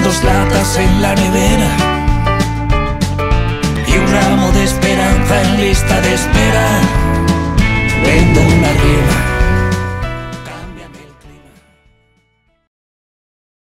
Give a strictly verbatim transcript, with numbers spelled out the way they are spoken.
dos latas en la nevera y un ramo de esperanza en lista de espera. Vendo una rienda